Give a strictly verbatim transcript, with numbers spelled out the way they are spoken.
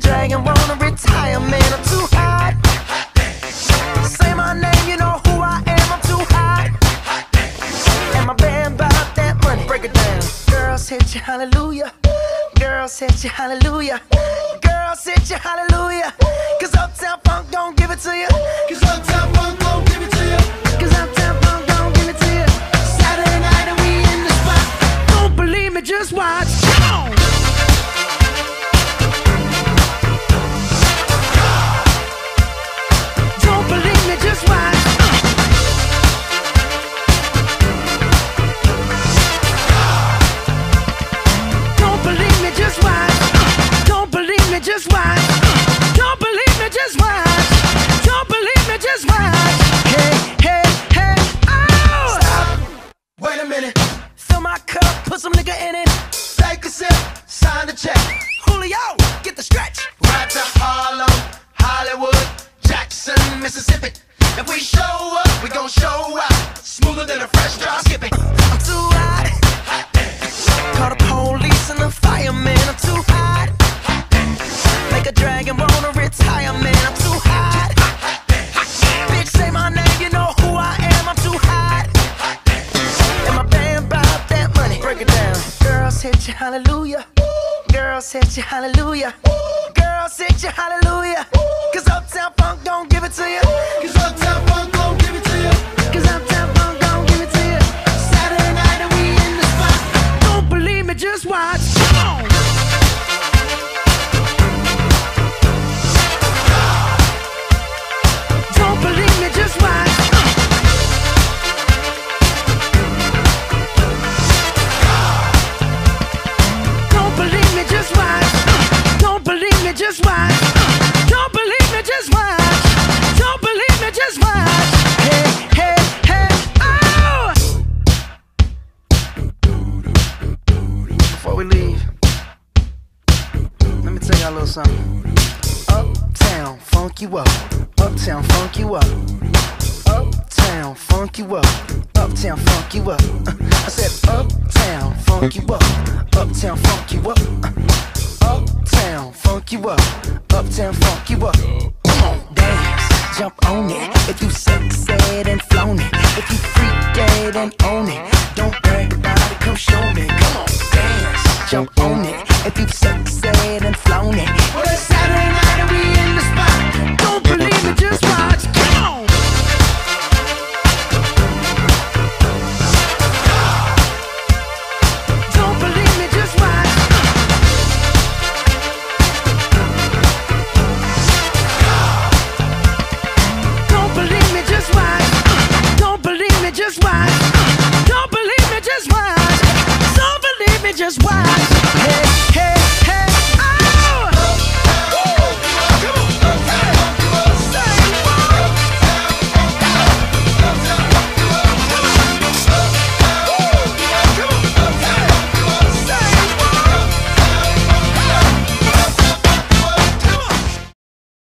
dragon, wanna retire, man, I'm too hot. Say my name, you know who I am, I'm too hot. And my band bought that money, break it down. Girls hit you, hallelujah. Girls hit you, hallelujah. Girls hit you, hallelujah. Cause Uptown Funk don't give it to you. Cause Uptown Funk don't give it to you. Cause Uptown Funk don't give it to you. Saturday night and we in the spot. Don't believe me, just watch. Come on. Don't believe me, just watch. Don't believe me, just watch. Don't believe me, just watch. Don't believe me, just watch. Don't believe me, just watch. Hey, hey, hey, oh! Stop. Wait a minute. Fill my cup, put some nigga in it. Take a sip, sign the check. Julio, get the stretch. Right to Harlem, Hollywood, Jackson, Mississippi. If we show up, we gon' show out. Smoother than a fresh drop. Skip it. I'm too hot. Call the police and the fireman. I'm too hot. Make a dragon wanna retire, man. I'm too hot. Bitch, say my name, you know who I am. I'm too hot. And my band bought that money. Break it down. Girls hit you, hallelujah. Girls hit you, hallelujah. Girls hit you, hallelujah. Cause Uptown Funk don't give it to you. Cause Uptown Funk don't give it to you. Cause Uptown Funk don't give it to you. Saturday night and we in the spot. Don't believe me, just watch. Come on. Don't believe me, just watch. Don't believe me, just watch. Don't believe me, just watch. Don't believe me, just watch. Don't believe me, just watch. Hey, hey, hey, oh! Before we leave, let me tell y'all a little something. Uptown, funk you up. Uptown, funk you up. Uptown, funk you up. Uptown, funk you up. Uh, I said uptown, funk you up. Uptown, funk you up. Uh, uptown, funk you up. Uptown, funk you up. Come on, dance, jump on it. If you sexed and flown it, if you freaked dead and own it, don't brag about it, come show me. Come on, dance, jump on it. If you sexed and flown it,